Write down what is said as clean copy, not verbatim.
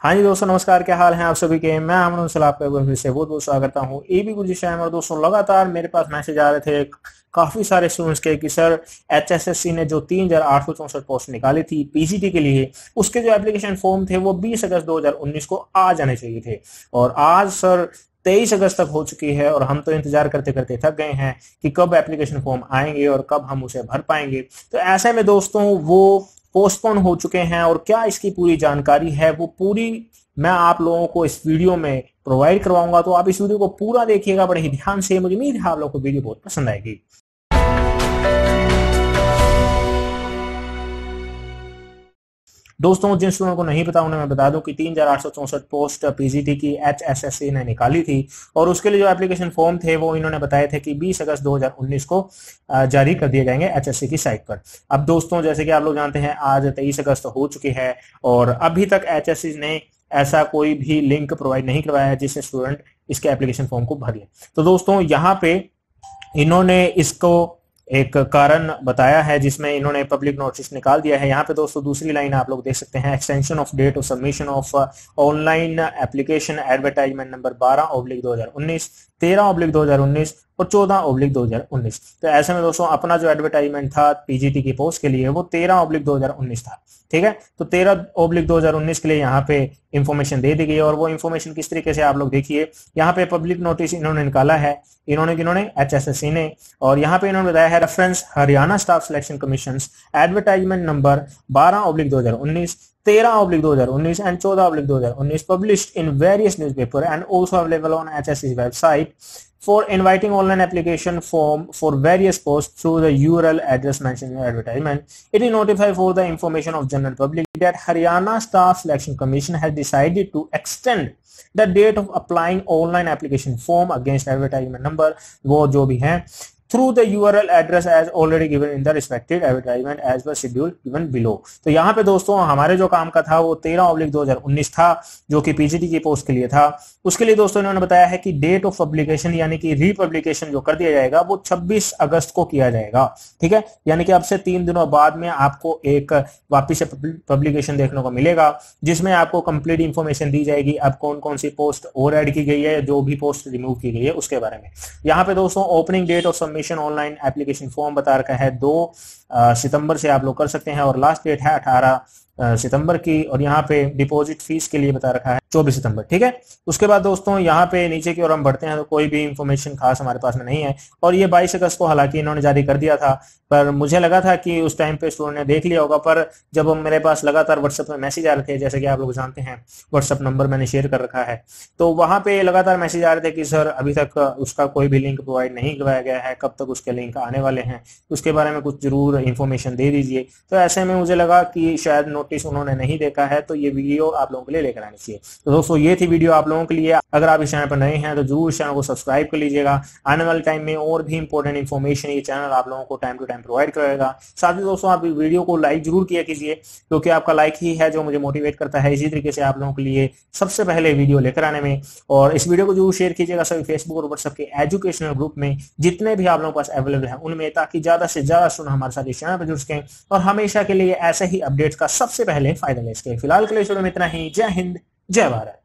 हाँ जी दोस्तों, नमस्कार। क्या हाल है आप सभी के। मैं अमन सलाह आपका फिर से बहुत बहुत स्वागत करता हूँ एबी गुरुजी शहर में। और दोस्तों, लगातार मेरे पास मैसेज आ रहे थे काफी सारे स्टूडेंट्स के कि सर एचएसएससी ने जो 3864 पोस्ट निकाली थी पीजीटी के लिए, उसके जो एप्लीकेशन फॉर्म थे वो 20 अगस्त 2019 को आ जाने चाहिए थे। और आज सर 23 अगस्त तक हो चुकी है और हम तो इंतजार करते करते थक गए हैं कि कब एप्लीकेशन फॉर्म आएंगे और कब हम उसे भर पाएंगे। तो ऐसे में दोस्तों वो पोस्टपोन हो चुके हैं और क्या इसकी पूरी जानकारी है वो पूरी मैं आप लोगों को इस वीडियो में प्रोवाइड करवाऊंगा। तो आप इस वीडियो को पूरा देखिएगा बड़े ही ध्यान से। मुझे उम्मीद है आप लोगों को वीडियो बहुत पसंद आएगी। दोस्तों, जिन स्टूडेंट को नहीं पता उन्हें मैं बता दूं कि 3864 पोस्ट पीजीटी की एचएसएससी ने निकाली थी और उसके लिए जो एप्लीकेशन फॉर्म थे वो इन्होंने बताए थे कि 20 अगस्त 2019 को जारी कर दिए जाएंगे एचएसएससी की साइट पर। अब दोस्तों, जैसे कि आप लोग जानते हैं आज 23 अगस्त हो चुकी है और अभी तक एचएसएससी ने ऐसा कोई भी लिंक प्रोवाइड नहीं करवाया है जिससे स्टूडेंट इसके एप्लीकेशन फॉर्म को भर ले। तो दोस्तों, यहाँ पे इन्होंने इसको एक कारण बताया है जिसमें इन्होंने पब्लिक नोटिस निकाल दिया है। यहाँ पे दोस्तों दूसरी लाइन आप लोग देख सकते हैं, extension of date of submission of online application advertisement number 12/2019, 13/2019 और 14/2019। तो ऐसे में दोस्तों अपना जो एडवर्टाइजमेंट था पीजीटी की पोस्ट के लिए वो 13/2019 था। ठीक है, तो 13/2019 के लिए यहाँ पे इंफॉर्मेशन दे दी गई और वो इंफॉर्मेशन किस तरीके से आप लोग देखिए। यहाँ पे पब्लिक नोटिस इन्होंने निकाला है, इन्होंने एचएसएससी ने, और यहाँ पे इन्होंने बताया है reference Haryana staff selection commission advertisement number 12/2019, 13/2019 and 14/2019 published in various newspaper and also available on HSSC website for inviting online application form for various posts through the URL address mentioned in advertisement. It is notified for the information of general public that Haryana Staff Selection Commission has decided to extend the date of applying online application form against advertisement number, वो जो भी है, through the URL address as already given in the respective advertisement as per schedule given below। तो यहाँ पे दोस्तों हमारे जो काम का था वो 13/2019 था जो कि पीजीटी की पोस्ट के लिए था। उसके लिए दोस्तों इन्होंने बताया है कि डेट ऑफ पब्लिकेशन यानी कि रीपब्लिकेशन जो कर दिया जाएगा वो 26 अगस्त को किया जाएगा। ठीक है, यानी कि अब से 3 दिनों बाद में आपको एक वापिस से पब्लिकेशन देखने को मिलेगा जिसमें आपको कंप्लीट इंफॉर्मेशन दी जाएगी अब कौन कौन सी पोस्ट और ऐड की गई है, जो भी पोस्ट रिमूव की गई है उसके बारे में। यहाँ पे दोस्तों opening date of submission online application form बता रखा है 2 सितंबर से आप लोग कर सकते हैं और लास्ट डेट है 18 सितंबर की। और यहाँ पे डिपॉजिट फीस के लिए बता रखा है 24 सितंबर। ठीक है, उसके बाद दोस्तों यहाँ पे नीचे की ओर हम बढ़ते हैं तो कोई भी इंफॉर्मेशन खास हमारे पास में नहीं है। और ये 22 अगस्त को हालांकि इन्होंने जारी कर दिया था, पर मुझे लगा था कि उस टाइम पे स्टूडेंट ने देख लिया होगा, पर जब मेरे पास लगातार व्हाट्सएप में मैसेज आ रहे थे, जैसे कि आप लोग जानते हैं व्हाट्सएप नंबर मैंने शेयर कर रखा है, तो वहां पे लगातार मैसेज आ रहे थे कि सर अभी तक उसका कोई भी लिंक प्रोवाइड नहीं करवाया गया है, कब तक उसके लिंक आने वाले हैं, उसके बारे में कुछ जरूर इंफॉर्मेशन दे दीजिए। तो ऐसे में मुझे लगा कि शायद नोटिस उन्होंने नहीं देखा है, तो ये वीडियो आप लोगों के लिए लेकर आनी चाहिए। तो दोस्तों ये थी वीडियो आप लोगों के लिए। अगर आप इस चैनल पर नए हैं तो जरूर इस चैनल को सब्सक्राइब कर लीजिएगा। आने वाले टाइम में और भी इंपॉर्टेंट इन्फॉर्मेशन ये चैनल आप लोगों को टाइम टू टाइम प्रोवाइड कराएगा। साथ ही दोस्तों आप वीडियो को लाइक जरूर किया कीजिए, क्योंकि आपका लाइक ही है जो मुझे मोटिवेट करता है इसी तरीके से आप लोगों के लिए सबसे पहले वीडियो लेकर आने में। और इस वीडियो को जरूर शेयर कीजिएगा सभी फेसबुक और व्हाट्सएप के एजुकेशनल ग्रुप में जितने भी आप लोगों के पास अवेलेबल है उनमें, ताकि ज्यादा से ज्यादा स्टूडेंट हमारे साथ इस चैनल पर जुड़ सकें और हमेशा के लिए ऐसे ही अपडेट्स का सबसे पहले फायदा ले सकें। फिलहाल के लिए में इतना ही। जय हिंद, जय भारत।